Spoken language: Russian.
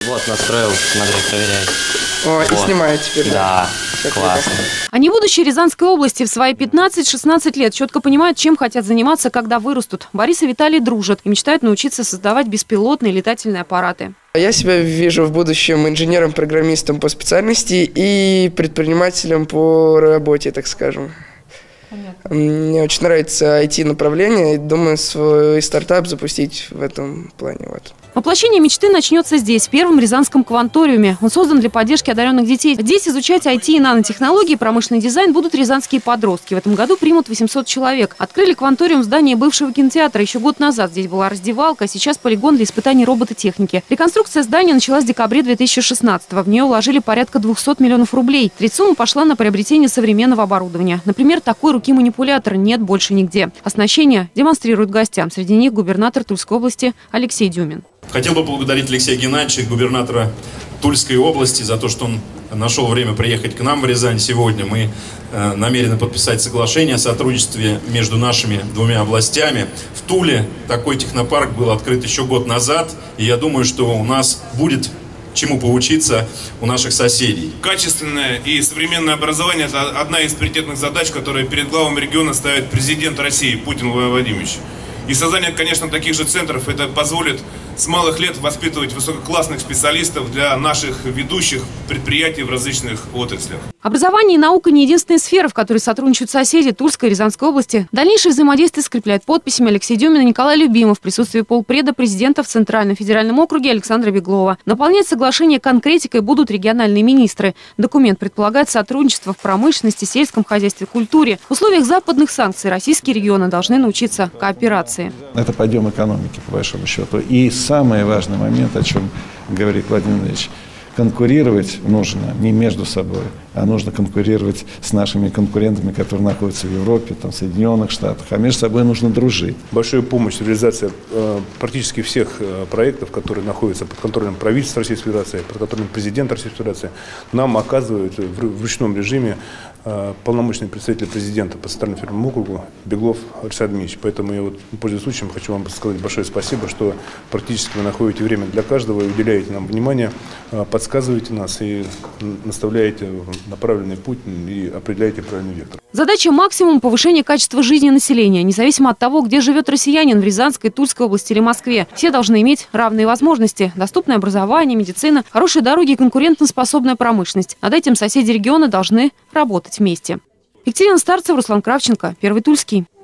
Вот, настроил, смотри, проверяй. О, вот. И снимает теперь. Да, классно. Они будущее Рязанской области в свои 15-16 лет четко понимают, чем хотят заниматься, когда вырастут. Борис и Виталий дружат и мечтают научиться создавать беспилотные летательные аппараты. Я себя вижу в будущем инженером-программистом по специальности и предпринимателем по работе, так скажем. Понятно. Мне очень нравится IT-направление и думаю свой стартап запустить в этом плане. Вот. Воплощение мечты начнется здесь, в первом Рязанском кванториуме. Он создан для поддержки одаренных детей. Здесь изучать IT и нанотехнологии, промышленный дизайн будут рязанские подростки. В этом году примут 800 человек. Открыли кванториум в здании бывшего кинотеатра. Еще год назад здесь была раздевалка, а сейчас полигон для испытаний робототехники. Реконструкция здания началась в декабре 2016-го. В нее вложили порядка 200 миллионов рублей. Треть суммы пошла на приобретение современного оборудования. Например, такой руки-манипулятора нет больше нигде. Оснащение демонстрируют гостям. Среди них губернатор Тульской области Алексей Дюмин. Хотел бы поблагодарить Алексея Геннадьевича, губернатора Тульской области, за то, что он нашел время приехать к нам в Рязань сегодня. Мы намерены подписать соглашение о сотрудничестве между нашими двумя областями. В Туле такой технопарк был открыт еще год назад, и я думаю, что у нас будет чему поучиться у наших соседей. Качественное и современное образование – это одна из приоритетных задач, которые перед главами региона ставит президент России Путин Владимирович. И создание, конечно, таких же центров, это позволит с малых лет воспитывать высококлассных специалистов для наших ведущих предприятий в различных отраслях. Образование и наука не единственная сфера, в которой сотрудничают соседи Тульской и Рязанской области. Дальнейшее взаимодействие скрепляет подписями Алексей Дюмин и Николай Любимов в присутствии полпреда президента в Центральном федеральном округе Александра Беглова. Наполнять соглашение конкретикой будут региональные министры. Документ предполагает сотрудничество в промышленности, сельском хозяйстве, культуре. В условиях западных санкций российские регионы должны научиться кооперации. Это подъем экономики, по большому счету. И самый важный момент, о чем говорит Владимир Ильич, конкурировать нужно не между собой, а нужно конкурировать с нашими конкурентами, которые находятся в Европе, там, в Соединенных Штатах. А между собой нужно дружить. Большую помощь в реализации практически всех проектов, которые находятся под контролем правительства Российской Федерации, под контролем президента Российской Федерации, нам оказывают в ручном режиме полномочный представитель президента по Центральному федеральному округу Беглов Александр Дмитриевич. Поэтому я пользуясь случаем, хочу вам сказать большое спасибо, что практически вы находите время для каждого и уделяете нам внимание, подсказываете нас и наставляете на правильный путь и определяете правильный вектор. Задача максимум повышения качества жизни населения, независимо от того, где живет россиянин в Рязанской, Тульской области или Москве. Все должны иметь равные возможности. Доступное образование, медицина, хорошие дороги и конкурентоспособная промышленность. Над этим соседи региона должны работать вместе. Екатерина Старцева, Руслан Кравченко, Первый Тульский.